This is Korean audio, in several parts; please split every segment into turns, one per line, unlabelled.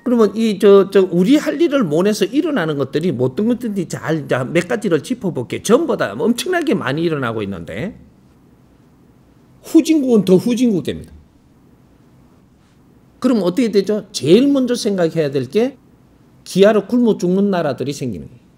그러면 우리 할 일을 못해서 일어나는 것들이 뭐 어떤 것들인지 몇 가지를 짚어볼게요. 전부 다 엄청나게 많이 일어나고 있는데, 후진국은 더 후진국 됩니다. 그럼 어떻게 되죠? 제일 먼저 생각해야 될 게 기아로 굶어 죽는 나라들이 생기는 거예요.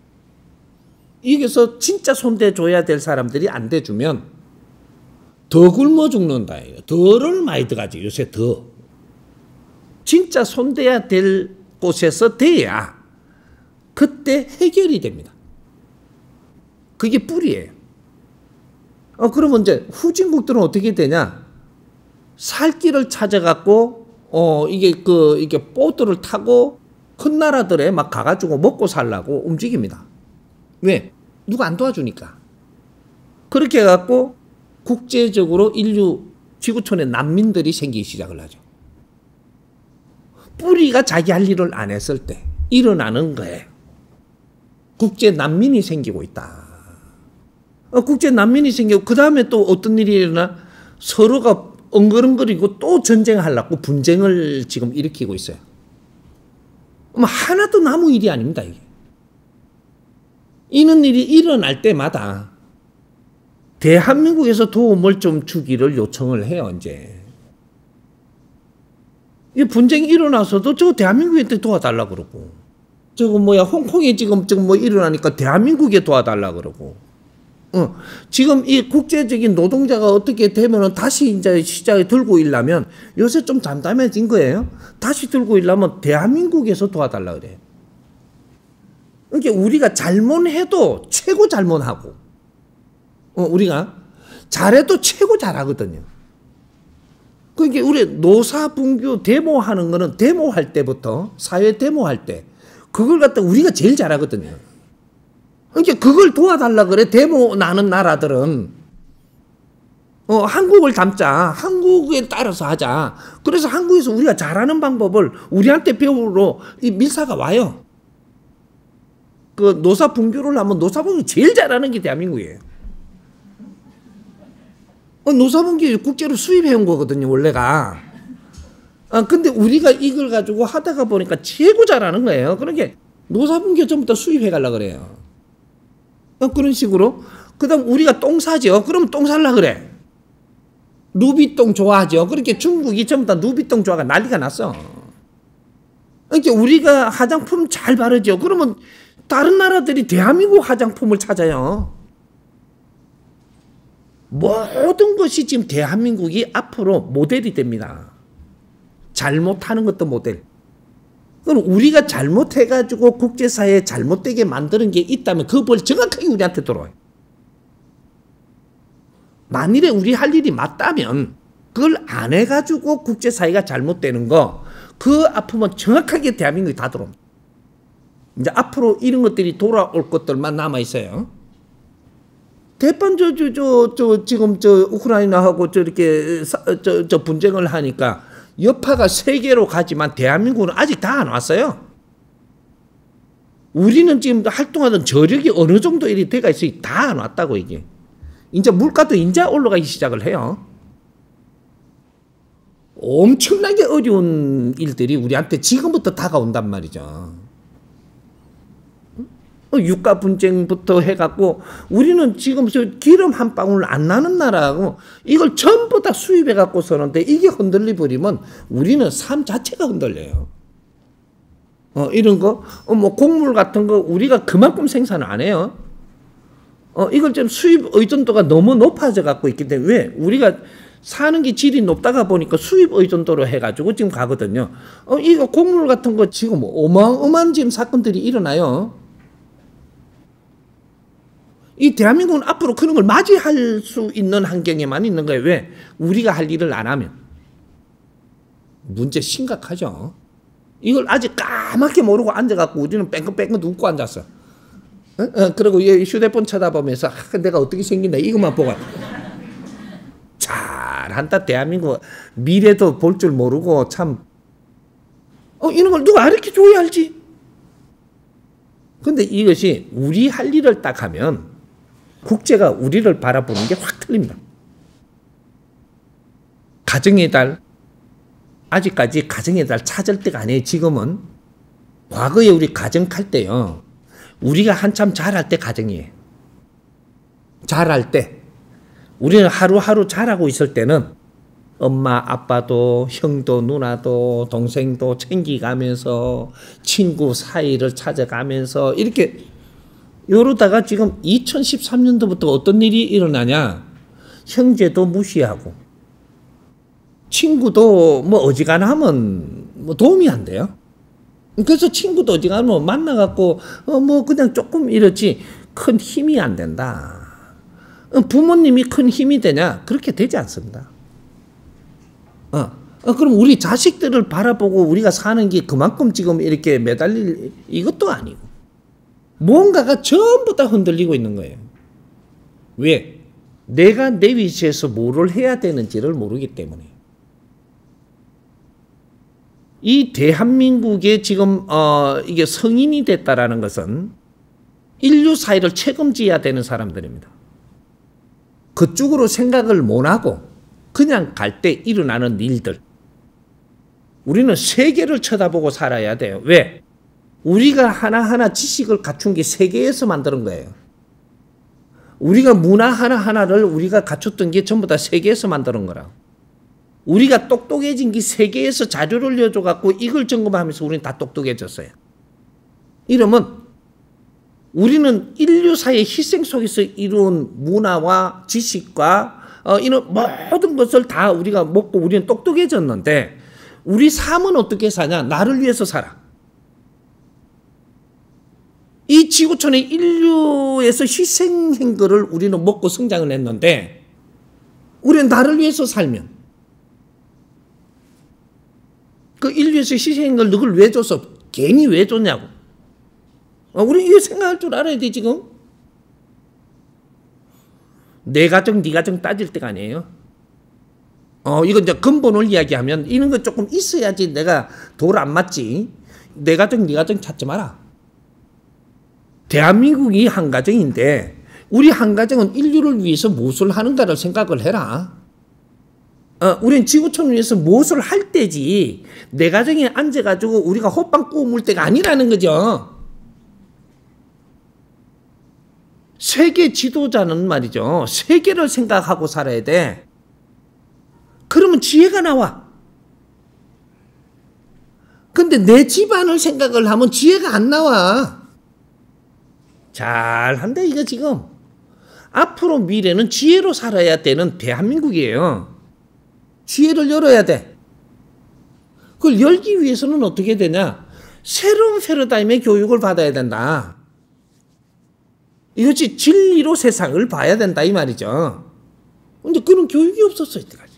여기서 진짜 손대줘야 될 사람들이 안 대주면 더 굶어 죽는다. 더를 많이 들어가지, 요새 더. 진짜 손대야 될 곳에서 돼야 그때 해결이 됩니다. 그게 뿌리예요. 그러면 이제 후진국들은 어떻게 되냐? 살 길을 찾아갖고, 이게 보트를 타고 큰 나라들에 막 가가지고 먹고 살라고 움직입니다. 왜? 누가 안 도와주니까. 그렇게 해갖고 국제적으로 인류 지구촌에 난민들이 생기기 시작을 하죠. 뿌리가 자기 할 일을 안 했을 때 일어나는 거예요. 국제 난민이 생기고 있다. 국제 난민이 생기고 그 다음에 또 어떤 일이 일어나? 서로가 엉거렁거리고 또 전쟁하려고 분쟁을 지금 일으키고 있어요. 하나도 남의 일이 아닙니다, 이게. 이런 일이 일어날 때마다 대한민국에서 도움을 좀 주기를 요청을 해요, 이제. 이 분쟁이 일어나서도 저 대한민국한테 도와달라 그러고, 홍콩에 지금 뭐 일어나니까 대한민국에 도와달라 그러고, 지금 이 국제적인 노동자가 어떻게 되면은 다시 이제 시장에 들고 일려면 요새 좀 잠잠해진 거예요. 다시 들고 일려면 대한민국에서 도와달라 그래요. 그러니까 우리가 잘못해도 최고 잘못하고, 우리가 잘해도 최고 잘하거든요. 그러니까 우리 노사분규 데모하는 거는 데모할 때부터, 사회 데모할 때, 그걸 갖다 우리가 제일 잘하거든요. 그러니까 그걸 도와달라 그래, 데모 나는 나라들은. 한국을 담자. 한국에 따라서 하자. 그래서 한국에서 우리가 잘하는 방법을 우리한테 배우러 이 밀사가 와요. 그 노사분규를 하면 노사분규 제일 잘하는 게 대한민국이에요. 노사분규 국제로 수입해온 거거든요, 원래가. 근데 우리가 이걸 가지고 하다가 보니까 최고 잘하는 거예요. 그러니까 노사분규 전부 다 수입해 가려고 그래요. 그런 식으로. 그 다음 우리가 똥 사죠. 그럼 똥 살라 그래. 누비똥 좋아하죠. 그렇게 중국이 전부 다 누비똥 좋아가 난리가 났어. 그러니까 우리가 화장품 잘 바르죠. 그러면 다른 나라들이 대한민국 화장품을 찾아요. 모든 것이 지금 대한민국이 앞으로 모델이 됩니다. 잘못하는 것도 모델. 그럼 우리가 잘못해가지고 국제사회에 잘못되게 만드는 게 있다면 그 벌 정확하게 우리한테 들어와요. 만일에 우리 할 일이 맞다면 그걸 안 해가지고 국제사회가 잘못되는 거, 그 아픔은 정확하게 대한민국이 다 들어옵니다. 이제 앞으로 이런 것들이 돌아올 것들만 남아있어요. 대판 지금 우크라이나하고 이렇게 분쟁을 하니까 여파가 세계로 가지만 대한민국은 아직 다 안 왔어요. 우리는 지금 활동하던 저력이 어느 정도 일이 돼가 있어요. 다 안 왔다고 이게. 이제 물가도 이제 올라가기 시작을 해요. 엄청나게 어려운 일들이 우리한테 지금부터 다가온단 말이죠. 유가 분쟁부터 해갖고 우리는 지금 저 기름 한 방울 안 나는 나라하고 이걸 전부 다 수입해 갖고 서는데 이게 흔들리 버리면 우리는 삶 자체가 흔들려요. 이런 거, 뭐 곡물 같은 거 우리가 그만큼 생산을 안 해요. 이걸 좀 수입 의존도가 너무 높아져 갖고 있기 때문에 왜 우리가 사는 게 질이 높다가 보니까 수입 의존도로 해가지고 지금 가거든요. 이거 곡물 같은 거 지금 어마어마한 지금 사건들이 일어나요. 이 대한민국은 앞으로 그런 걸 맞이할 수 있는 환경에만 있는 거예요. 왜? 우리가 할 일을 안 하면. 문제 심각하죠. 이걸 아직 까맣게 모르고 앉아갖고 우리는 뺑긋뺑긋 웃고 앉았어. 그리고 휴대폰 쳐다보면서 내가 어떻게 생긴다 이것만 보고 잘한다. 대한민국 미래도 볼 줄 모르고 참 이런 걸 누가 가르쳐줘야 알지. 근데 이것이 우리 할 일을 딱 하면 국제가 우리를 바라보는 게 확 틀립니다. 가정의 달, 아직까지 가정의 달 찾을 때가 아니에요. 지금은. 과거에 우리 가정 칼 때요. 우리가 한참 자랄 때 가정이에요. 자랄 때. 우리는 하루하루 자라고 있을 때는 엄마, 아빠도, 형도, 누나도, 동생도 챙기가면서 친구 사이를 찾아가면서 이렇게 이러다가 지금 2013년도부터 어떤 일이 일어나냐. 형제도 무시하고 친구도 뭐 어지간하면 뭐 도움이 안 돼요. 그래서 친구도 어지간하면 만나갖고 뭐 그냥 조금 이렇지 큰 힘이 안 된다. 부모님이 큰 힘이 되냐? 그렇게 되지 않습니다. 그럼 우리 자식들을 바라보고 우리가 사는 게 그만큼 지금 이렇게 매달릴 이것도 아니고 뭔가가 전부 다 흔들리고 있는 거예요. 왜? 내가 내 위치에서 뭐를 해야 되는지를 모르기 때문에. 이 대한민국에 지금 이게 성인이 됐다라는 것은 인류 사회를 책임져야 되는 사람들입니다. 그쪽으로 생각을 못하고 그냥 갈 때 일어나는 일들. 우리는 세계를 쳐다보고 살아야 돼요. 왜? 우리가 하나하나 지식을 갖춘 게 세계에서 만드는 거예요. 우리가 문화 하나하나를 우리가 갖췄던 게 전부 다 세계에서 만드는 거라. 우리가 똑똑해진 게 세계에서 자료를 내줘갖고 이걸 점검하면서 우리는 다 똑똑해졌어요. 이러면 우리는 인류사의 희생 속에서 이룬 문화와 지식과 이런 모든 것을 다 우리가 먹고 우리는 똑똑해졌는데 우리 삶은 어떻게 사냐? 나를 위해서 살아. 이 지구촌의 인류에서 희생한 거를 우리는 먹고 성장을 했는데 우리는 나를 위해서 살면 그 인류에서 희생한 걸 누굴 왜 줬어? 괜히 왜 줬냐고. 우리 이거 생각할 줄 알아야 돼 지금. 내 가정 네 가정 따질 때가 아니에요. 이거 이제 근본을 이야기하면 이런 거 조금 있어야지 내가 돌 안 맞지. 내 가정 네 가정 찾지 마라. 대한민국이 한 가정인데 우리 한 가정은 인류를 위해서 무엇을 하는가를 생각을 해라. 우린 지구촌을 위해서 무엇을 할 때지 내 가정에 앉아가지고 우리가 호빵 꾸물 때가 아니라는 거죠. 세계 지도자는 말이죠. 세계를 생각하고 살아야 돼. 그러면 지혜가 나와. 근데 내 집안을 생각을 하면 지혜가 안 나와. 잘한데 이거 지금. 앞으로 미래는 지혜로 살아야 되는 대한민국이에요. 지혜를 열어야 돼. 그걸 열기 위해서는 어떻게 되냐? 새로운 패러다임의 교육을 받아야 된다. 이것이 진리로 세상을 봐야 된다 이 말이죠. 근데 그런 교육이 없었어 이때까지.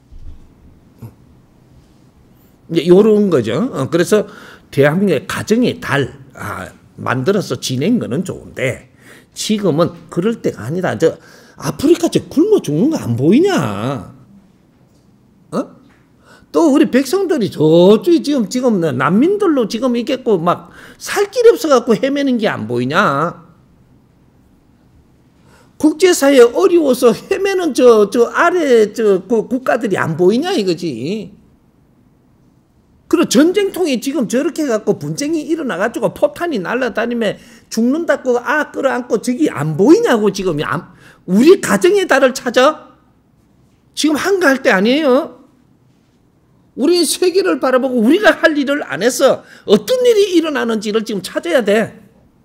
이제 이런 거죠. 그래서 대한민국의 가정의 달 만들어서 지낸 거는 좋은데 지금은 그럴 때가 아니다. 저 아프리카 저 굶어 죽는 거 안 보이냐? 또 우리 백성들이 저쪽에 지금 난민들로 지금 있겠고 막 살 길이 없어갖고 헤매는 게 안 보이냐? 국제사회에 어려워서 헤매는 저 아래 그 국가들이 안 보이냐 이거지. 그리고 전쟁통에 지금 저렇게 해갖고 분쟁이 일어나가지고 포탄이 날아다니며 죽는다고 끌어안고 저기 안 보이냐고 지금. 우리 가정의 달을 찾아? 지금 한가할 때 아니에요. 우리 세계를 바라보고 우리가 할 일을 안 해서 어떤 일이 일어나는지를 지금 찾아야 돼.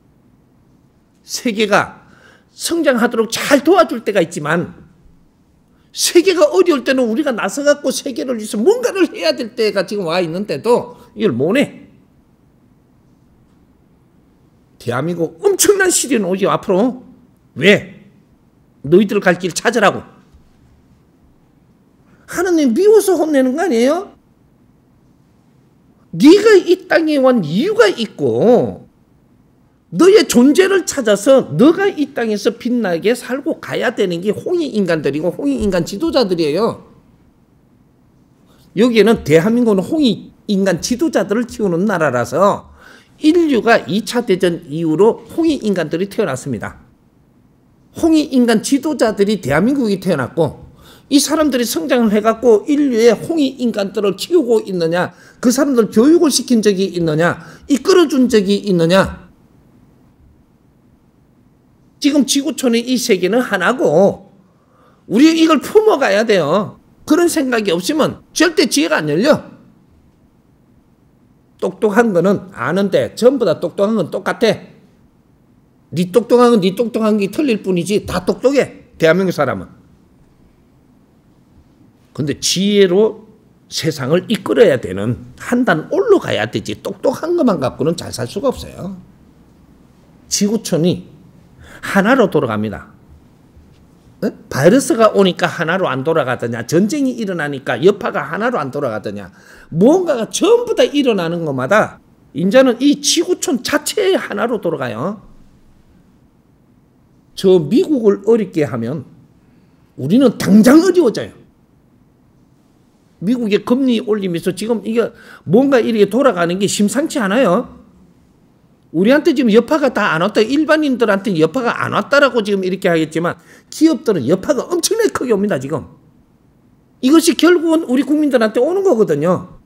세계가 성장하도록 잘 도와줄 때가 있지만 세계가 어려울 때는 우리가 나서갖고 세계를 위해서 뭔가를 해야 될 때가 지금 와 있는데도 이걸 못해. 대한민국 엄청난 시련이 오지 앞으로. 왜? 너희들 갈 길 찾으라고. 하나님 미워서 혼내는 거 아니에요? 네가 이 땅에 온 이유가 있고 너의 존재를 찾아서 너가 이 땅에서 빛나게 살고 가야 되는 게 홍익인간들이고 홍익인간 지도자들이에요. 여기에는 대한민국은 홍익인간 지도자들을 키우는 나라라서 인류가 2차 대전 이후로 홍익인간들이 태어났습니다. 홍익인간 지도자들이 대한민국이 태어났고 이 사람들이 성장을 해갖고 인류의 홍익 인간들을 키우고 있느냐? 그 사람들 교육을 시킨 적이 있느냐? 이끌어준 적이 있느냐? 지금 지구촌의 이 세계는 하나고 우리 이걸 품어가야 돼요. 그런 생각이 없으면 절대 지혜가 안 열려. 똑똑한 거는 아는데 전부 다 똑똑한 건 똑같아. 네 똑똑한 건 네 똑똑한 게 틀릴 뿐이지 다 똑똑해. 대한민국 사람은. 근데 지혜로 세상을 이끌어야 되는 한 단 올라가야 되지 똑똑한 것만 갖고는 잘 살 수가 없어요. 지구촌이 하나로 돌아갑니다. 바이러스가 오니까 하나로 안 돌아가더냐, 전쟁이 일어나니까 여파가 하나로 안 돌아가더냐, 무언가가 전부 다 일어나는 것마다 이제는 이 지구촌 자체에 하나로 돌아가요. 저 미국을 어렵게 하면 우리는 당장 어려워져요. 미국의 금리 올리면서 지금 이게 뭔가 이렇게 돌아가는 게 심상치 않아요. 우리한테 지금 여파가 다 안 왔다. 일반인들한테 여파가 안 왔다라고 지금 이렇게 하겠지만 기업들은 여파가 엄청나게 크게 옵니다. 지금. 이것이 결국은 우리 국민들한테 오는 거거든요.